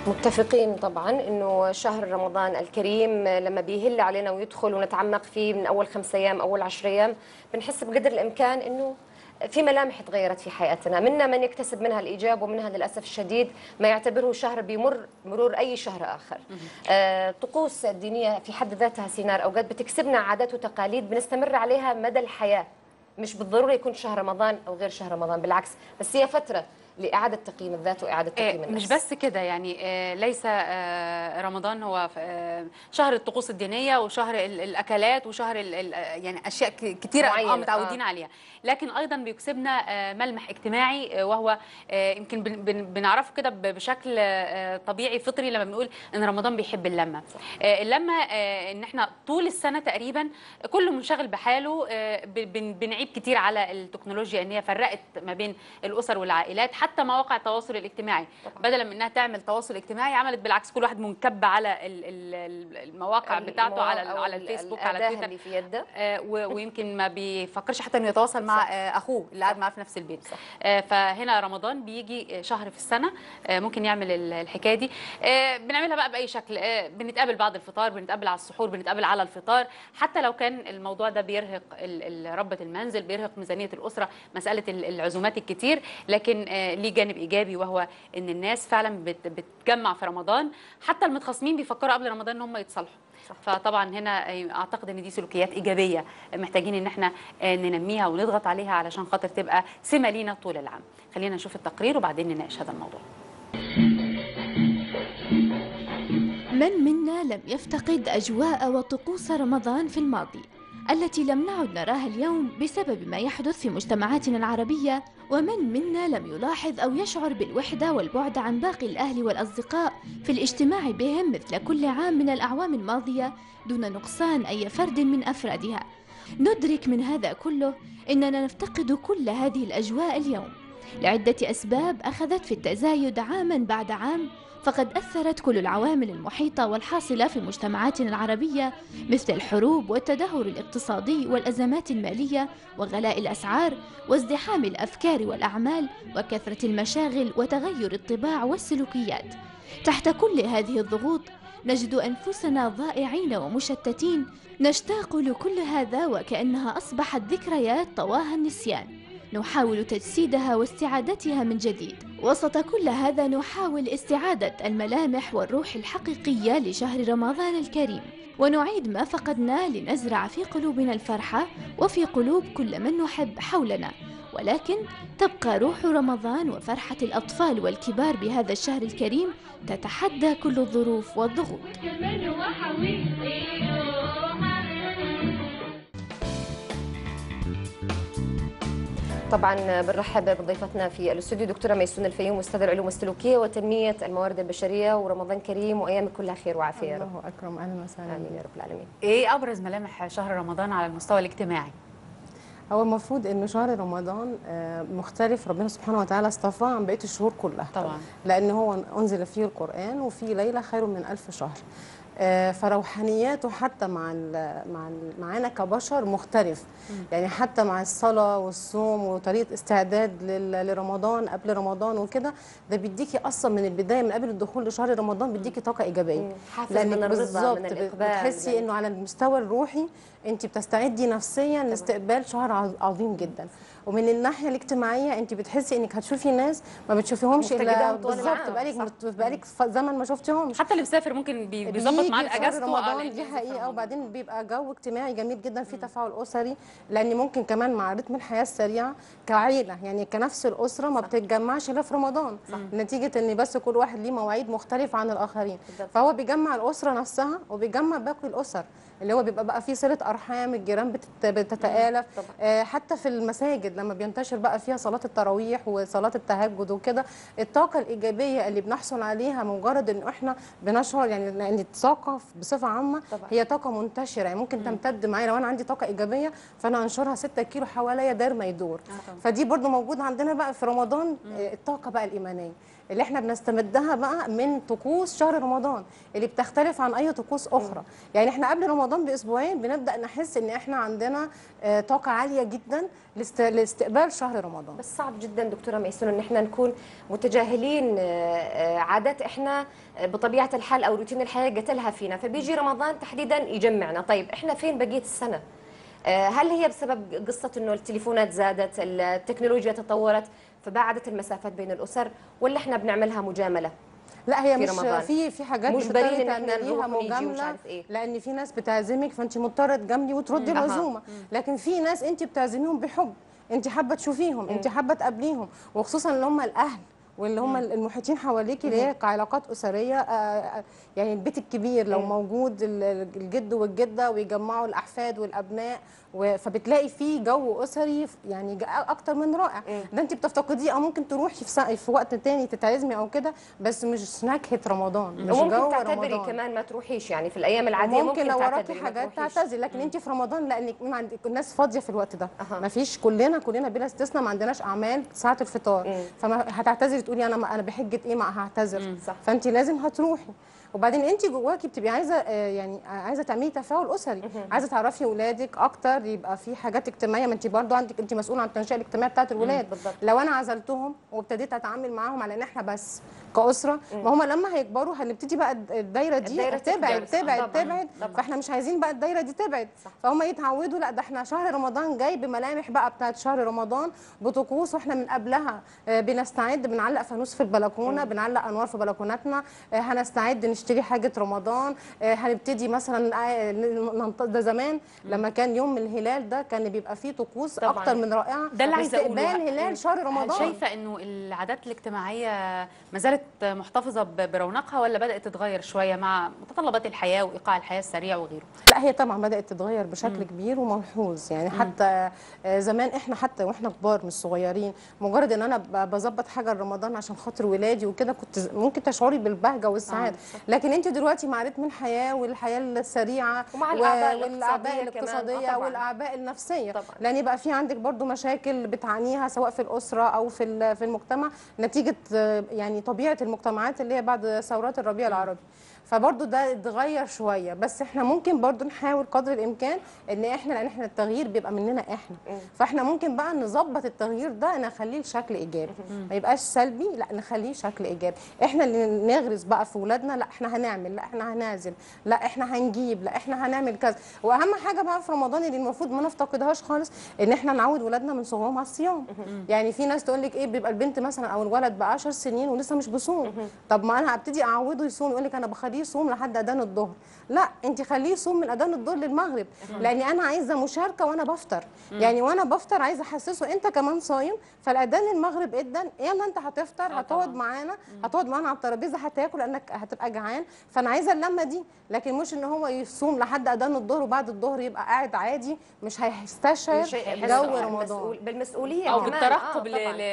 متفقين طبعا انه شهر رمضان الكريم لما بيهل علينا ويدخل ونتعمق فيه من اول 5 ايام اول 10 ايام بنحس بقدر الامكان انه في ملامح تغيرت في حياتنا، منا من يكتسب منها الايجاب ومنها للاسف الشديد ما يعتبره شهر بيمر مرور اي شهر اخر. الطقوس الدينيه في حد ذاتها سينار اوقات بتكسبنا عادات وتقاليد بنستمر عليها مدى الحياه، مش بالضروره يكون شهر رمضان او غير شهر رمضان، بالعكس بس هي فتره لإعادة تقييم الذات وإعادة تقييم النفس. مش بس كده يعني ليس رمضان هو شهر الطقوس الدينية وشهر الأكلات وشهر يعني أشياء كتيرة متعودين عليها، لكن أيضا بيكسبنا ملمح اجتماعي، وهو يمكن بنعرفه كده بشكل طبيعي فطري لما بنقول إن رمضان بيحب اللمة. اللمة إن إحنا طول السنة تقريبا كله منشغل بحاله، بنعيب كتير على التكنولوجيا إن هي فرقت ما بين الأسر والعائلات، حتى مواقع التواصل الاجتماعي بدلا من انها تعمل تواصل اجتماعي عملت بالعكس كل واحد منكب على المواقع بتاعته على الفيسبوك على تويتر اللي في يده، ويمكن ما بيفكرش حتى انه يتواصل مع اخوه اللي قاعد معاه في نفس البيت. فهنا رمضان بيجي شهر في السنه ممكن يعمل الحكايه دي. بنعملها بقى باي شكل، بنتقابل بعد الفطار، بنتقابل على السحور، بنتقابل على الفطار، حتى لو كان الموضوع ده بيرهق ربة المنزل، بيرهق ميزانيه الاسره، مساله العزومات الكتير، لكن ليه جانب ايجابي وهو ان الناس فعلا بتجمع في رمضان، حتى المتخاصمين بيفكروا قبل رمضان ان هم يتصالحوا. فطبعا هنا اعتقد ان دي سلوكيات ايجابيه محتاجين ان احنا ننميها ونضغط عليها علشان خاطر تبقى سمه لينا طول العام. خلينا نشوف التقرير وبعدين نناقش هذا الموضوع. من منا لم يفتقد اجواء وطقوس رمضان في الماضي التي لم نعد نراها اليوم بسبب ما يحدث في مجتمعاتنا العربية؟ ومن منا لم يلاحظ أو يشعر بالوحدة والبعد عن باقي الأهل والأصدقاء في الاجتماع بهم مثل كل عام من الأعوام الماضية دون نقصان أي فرد من أفرادها؟ ندرك من هذا كله أننا نفتقد كل هذه الأجواء اليوم لعدة أسباب أخذت في التزايد عاما بعد عام، فقد أثرت كل العوامل المحيطة والحاصلة في مجتمعاتنا العربية مثل الحروب والتدهور الاقتصادي والأزمات المالية وغلاء الأسعار وازدحام الأفكار والأعمال وكثرة المشاغل وتغير الطباع والسلوكيات. تحت كل هذه الضغوط نجد أنفسنا ضائعين ومشتتين، نشتاق لكل هذا وكأنها أصبحت ذكريات طواها النسيان، نحاول تجسيدها واستعادتها من جديد. وسط كل هذا نحاول استعادة الملامح والروح الحقيقية لشهر رمضان الكريم، ونعيد ما فقدناه لنزرع في قلوبنا الفرحة وفي قلوب كل من نحب حولنا. ولكن تبقى روح رمضان وفرحة الأطفال والكبار بهذا الشهر الكريم تتحدى كل الظروف والضغوط. طبعا بنرحب بضيفتنا في الاستوديو دكتوره ميسون الفيوم، استاذ العلوم السلوكيه وتنميه الموارد البشريه، ورمضان كريم وايامك كلها خير وعافيه يا رب. الله اكرم، اهلا وسهلا. امين يا رب العالمين. ايه ابرز ملامح شهر رمضان على المستوى الاجتماعي؟ هو المفروض ان شهر رمضان مختلف، ربنا سبحانه وتعالى اصطفاه عن بقيه الشهور كلها طبعا، لان هو انزل فيه القران وفي ليله خير من 1000 شهر. فروحانياته حتى معانا كبشر مختلف، يعني حتى مع الصلاة والصوم وطريقة استعداد لرمضان قبل رمضان وكده، ده بيديكي أصلا من البداية من قبل الدخول لشهر رمضان بيديكي طاقة إيجابية، لأنك بالظبط بتحسي إنه على المستوى الروحي أنت بتستعدي نفسيا لاستقبال شهر عظيم جدا. ومن الناحيه الاجتماعيه انت بتحسي انك هتشوفي ناس ما بتشوفيهمش الا بالظبط بقالك زمن ما شفتيهمش. حتى اللي مسافر ممكن بيظبط معاه اجازته رمضان، دي حقيقه. وبعدين بيبقى جو اجتماعي جميل جدا، في تفاعل اسري، لان ممكن كمان مع رتم الحياه السريع كعيله يعني كنفس الاسره ما بتتجمعش الا في رمضان، نتيجه ان بس كل واحد ليه مواعيد مختلفه عن الاخرين، فهو بيجمع الاسره نفسها وبيجمع باقي الاسر اللي هو بيبقى بقى فيه صله ارحام، الجيران بتتآلف. حتى في المساجد لما بينتشر بقى فيها صلاه التراويح وصلاه التهجد وكده، الطاقه الايجابيه اللي بنحصل عليها مجرد ان احنا بنشعر، يعني لان الطاقه بصفه عامه هي طاقه منتشره، يعني ممكن تمتد معايا. لو انا عندي طاقه ايجابيه فانا انشرها 6 كيلو حواليا داير ما يدور. فدي برضو موجود عندنا بقى في رمضان. الطاقه بقى الايمانيه اللي احنا بنستمدها بقى من طقوس شهر رمضان اللي بتختلف عن اي طقوس اخرى. يعني احنا قبل رمضان رمضان باسبوعين بنبدا نحس ان احنا عندنا طاقه عاليه جدا لاستقبال شهر رمضان. بس صعب جدا دكتوره ميسون ان احنا نكون متجاهلين عادات احنا بطبيعه الحال او روتين الحياه قتلها فينا، فبيجي رمضان تحديدا يجمعنا. طيب احنا فين بقيه السنه؟ هل هي بسبب قصه انه التليفونات زادت، التكنولوجيا تطورت فبعدت المسافات بين الاسر، ولا احنا بنعملها مجامله؟ لا هي في مش رمضان. في حاجات مجبرين بتضطري ان احنا تعمليها نروح ونيجي ومش مجامله، عارف ايه. لان في ناس بتعزمك فانت مضطره تجاملي وتردي العزومه، لكن في ناس انت بتعزميهم بحب، انت حابه تشوفيهم، انت حابه تقابليهم، وخصوصا اللي هم الاهل واللي هم المحيطين حواليكي اللي هي كعلاقات اسريه. يعني البيت الكبير لو موجود الجد والجده ويجمعوا الاحفاد والابناء، فبتلاقي فيه جو اسري يعني اكتر من رائع. ده انت بتفتقديه، او ممكن تروحي في وقت تاني تتعزمي او كده، بس مش نكهه رمضان، مش جو وممكن رمضان. تعتذري كمان ما تروحيش، يعني في الايام العاديه ممكن لو وراكي تعتذري ما حاجات تروحيش. تعتذري، لكن انت في رمضان لانك عندك الناس فاضيه في الوقت ده. ما فيش، كلنا بلا استثناء ما عندناش اعمال ساعه الفطار، فما هتعتذري تقولي انا بحجه ايه ما هعتذر. فانت لازم هتروحي. وبعدين انت جواكي بتبقي عايزه يعني عايزه تعملي تفاعل اسري، عايزه تعرفي اولادك اكتر، يبقى في حاجات اجتماعيه، ما انت برضو عندك، انت مسؤوله عن التنشئه الاجتماعيه بتاعه الولاد. لو انا عزلتهم وابتديت اتعامل معاهم على ان احنا بس كاسره، ما هم لما هيكبروا هنبتدي بقى الدايره دي تبعد، فاحنا مش عايزين بقى الدايره دي تبعد. فهم يتعودوا لا ده احنا شهر رمضان جاي بملامح بقى بتاعه شهر رمضان، بطقوس، واحنا من قبلها بنستعد، بنعلق فانوس في البلكونه، بنعلق انوار في بلكوناتنا، هنستعد نشتري حاجه رمضان، هنبتدي مثلا ده زمان لما كان يوم الهلال ده كان بيبقى فيه طقوس اكتر من رائعه، ده اللي عايزه اقوله. استقبال هلال شهر رمضان. هل شايفه انه العادات الاجتماعيه ما زالت محتفظه برونقها، ولا بدات تتغير شويه مع متطلبات الحياه وايقاع الحياه السريع وغيره؟ لا هي طبعا بدات تتغير بشكل كبير وملحوظ، يعني حتى زمان احنا حتى واحنا كبار مش صغيرين، مجرد ان انا بظبط حاجه لرمضان عشان خاطر ولادي وكده كنت ممكن تشعري بالبهجه والسعاده. لكن انت دلوقتي مع رتم الحياه والحياه السريعه ومع والاعباء الاقتصاديه والاعباء النفسيه طبعا. لان بقى في عندك برضو مشاكل بتعانيها سواء في الاسره او في المجتمع، نتيجه يعني طبيعه المجتمعات اللي هي بعد ثورات الربيع العربي. فبرضه ده اتغير شويه، بس احنا ممكن برضه نحاول قدر الامكان ان احنا، لان احنا التغيير بيبقى مننا احنا، فاحنا ممكن بقى نظبط التغيير ده نخليه لشكل ايجابي، ما يبقاش سلبي، لا نخليه شكل ايجابي. احنا اللي نغرس بقى في اولادنا، لا احنا هنعمل، لا احنا هنعزل، لا احنا هنجيب، لا احنا هنعمل كذا. واهم حاجه بقى في رمضان اللي المفروض ما نفتقدهاش خالص، ان احنا نعود ولادنا من صغرهم على الصيام. يعني في ناس تقول لك ايه، بيبقى البنت مثلا او الولد بقى 10 سنين ولسه مش بيصوم، طب ما انا هبتدي اعوده يصوم، يقول لك انا بخليه يصوم لحد اذان الظهر. لا انت خليه يصوم من اذان الظهر للمغرب، لاني انا عايزه مشاركه وانا بفطر. يعني وانا بفطر عايزه احسسه انت كمان صايم، فالاذان المغرب ادن، يلا انت هتفطر، هتقعد معانا على الترابيزه هتاكل لانك هتبقى جعان. فانا عايزه اللمه دي، لكن مش ان هو يصوم لحد اذان الظهر وبعد الظهر يبقى قاعد عادي مش هيستشعر جو رمضان بالمسؤوليه او كمان. بالترقب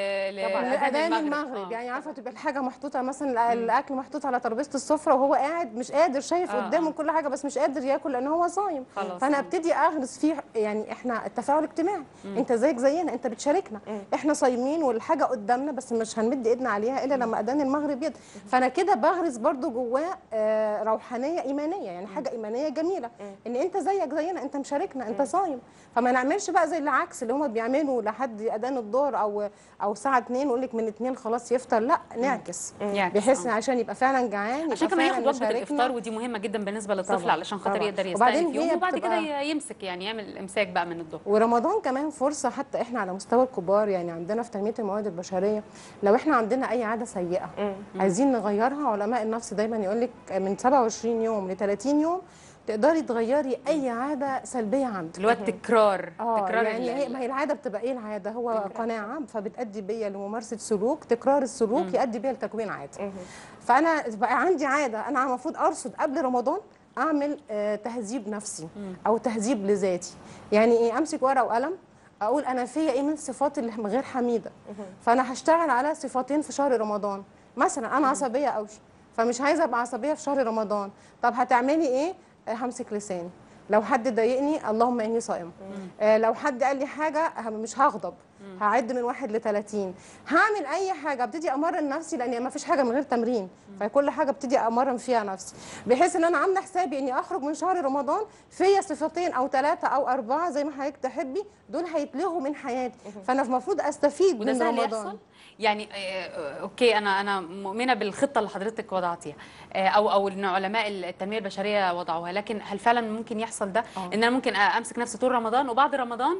لأذان المغرب. يعني عارفه تبقى الحاجه محطوطه مثلا الاكل محطوط على ترابيزه السفره وهو قاعد مش قادر، شايف قدامه كل حاجه بس مش قادر ياكل لان هو صايم. فانا ابتدي اغرس فيه، يعني احنا التفاعل الاجتماعي، انت زيك زينا، انت بتشاركنا، احنا صايمين والحاجه قدامنا بس مش هنمد ايدنا عليها الا لما اذان المغرب يد. فانا كده بغرس برضو جواه روحانيه ايمانيه، يعني حاجه ايمانيه جميله، ان انت زيك زينا، انت مشاركنا، انت صايم. فما نعملش بقى زي العكس اللي هم بيعملوا لحد اذان الظهر او الساعه 2 ويقول لك من 2 خلاص يفطر. لا نعكس بحيث عشان يبقى فعلا جعان، عشان كمان ياخد وجبه الافطار، ودي مهمه جدا بالنسبه للطفل علشان خاطر يقدر يستهلك في يومه، وبعد كده يمسك، يعني يعمل امساك بقى من الظهر. ورمضان كمان فرصه حتى احنا على مستوى الكبار، يعني عندنا في تنميه الموارد البشريه لو احنا عندنا اي عاده سيئه عايزين نغيرها، علماء النفس دايما يقول لك من 27 يوم ل 30 يوم تقدري تغيري اي عاده سلبيه عندك، اللي هو التكرار. يعني ما هي العاده بتبقى ايه؟ العاده هو قناعه فبتؤدي بيا لممارسه سلوك، تكرار السلوك يؤدي بيا لتكوين عاده. فانا بقى عندي عاده انا المفروض ارصد قبل رمضان اعمل تهذيب نفسي او تهذيب لذاتي. يعني ايه؟ امسك ورقه وقلم اقول انا فيا ايه من الصفات اللي غير حميده، فانا هشتغل على صفتين في شهر رمضان. مثلا انا عصبيه قوي، فمش عايزه ابقى عصبيه في شهر رمضان. طب هتعملي ايه؟ همسك لساني، لو حد ضايقني اللهم اني صائمه، لو حد قال لي حاجه مش هغضب، هعد من 1 ل 30، هعمل اي حاجه ابتدي امرن نفسي، لان ما فيش حاجه من غير تمرين، فكل حاجه ابتدي امرن فيها نفسي، بحيث ان انا عامله حسابي اني اخرج من شهر رمضان فيا صفتين او 3 أو 4 زي ما حضرتك تحبي، دول هيتلغوا من حياتي، فانا المفروض استفيد وده من سهل رمضان. يحصل؟ يعني اوكي، انا مؤمنه بالخطه اللي حضرتك وضعتيها، او ان علماء التنميه البشريه وضعوها، لكن هل فعلا ممكن يحصل ده؟ ان انا ممكن امسك نفسي طول رمضان، وبعد رمضان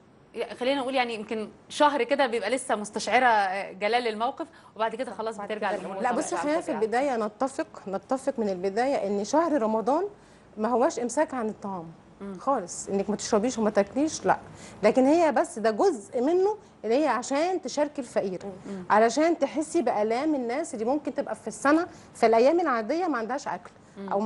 خلينا نقول يعني يمكن شهر كده بيبقى لسه مستشعره جلال الموقف، وبعد كده خلاص بترجع للامور لا طبيعية. بصي، خلينا في البدايه نتفق من البدايه ان شهر رمضان ما هواش امساك عن الطعام خالص، انك ما تشربيش وما تاكليش، لا، لكن هي بس ده جزء منه، اللي هي عشان تشاركي الفقير، علشان تحسي بآلام الناس اللي ممكن تبقى في السنه في الايام العاديه ما عندهاش اكل، او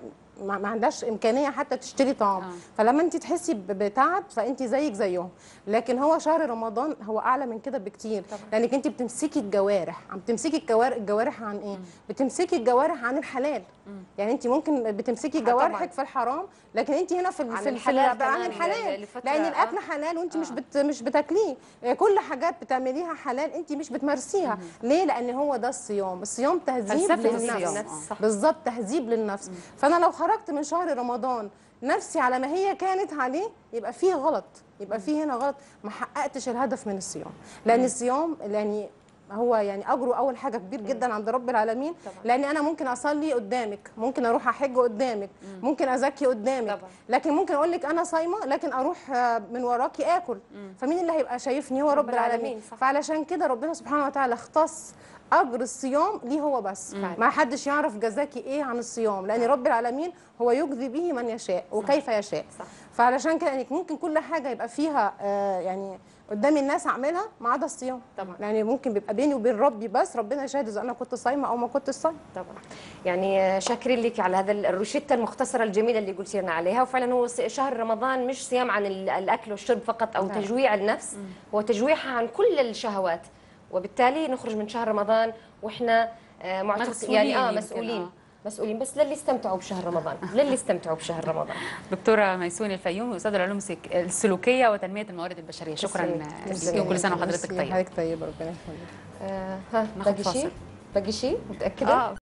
ما عندهاش امكانيه حتى تشتري طعام، فلما انت تحسي بتعب فانت زيك زيهم، لكن هو شهر رمضان هو اعلى من كده بكتير، لانك انت بتمسكي الجوارح، عم تمسكي الجوارح عن ايه؟ بتمسكي الجوارح عن الحلال، يعني انت ممكن بتمسكي جوارحك في الحرام، لكن انت هنا في عن الحلال عن الحلال، لان الاكل حلال وانت مش بتاكليه، كل حاجات بتعمليها حلال انت مش بتمارسيها، ليه؟ لان هو ده الصيام تهذيب للنفس، بالظبط تهذيب للنفس، فانا لو خرجت من شهر رمضان نفسي على ما هي كانت عليه يبقى فيه غلط، يبقى فيه هنا غلط، ما حققتش الهدف من الصيام، لان الصيام يعني هو يعني اجره اول حاجه كبير جدا عند رب العالمين، لان انا ممكن اصلي قدامك، ممكن اروح احج قدامك، ممكن ازكي قدامك، لكن ممكن اقول لك انا صايمه لكن اروح من وراكي اكل، فمين اللي هيبقى شايفني؟ هو رب العالمين، فعلشان كده ربنا سبحانه وتعالى اختص اجر الصيام ليه هو بس، ما حدش يعرف جزاكي ايه عن الصيام، لان رب العالمين هو يجزي به من يشاء وكيف يشاء، فعلشان كده انك ممكن كل حاجه يبقى فيها يعني قدام الناس اعملها ما عدا الصيام طبعا، يعني ممكن بيبقى بيني وبين ربي بس، ربنا يشهد اذا انا كنت صايمه او ما كنت صايمه طبعا. يعني شاكرين لك على هذا الروشته المختصره الجميله اللي قلتي لنا عليها، وفعلا هو شهر رمضان مش صيام عن الاكل والشرب فقط او تجويع النفس، هو تجويعها عن كل الشهوات، وبالتالي نخرج من شهر رمضان واحنا يعني مسؤولين بس للي استمتعوا بشهر رمضان، للي استمتعوا بشهر رمضان. دكتورة ميسوني الفيومي، أستاذة العلوم السلوكية وتنمية الموارد البشرية، شكرا لك وكل سنة وحضرتك طيبة. حضرتك طيبة، ربنا يخليك. باقي شيء؟ متأكدة؟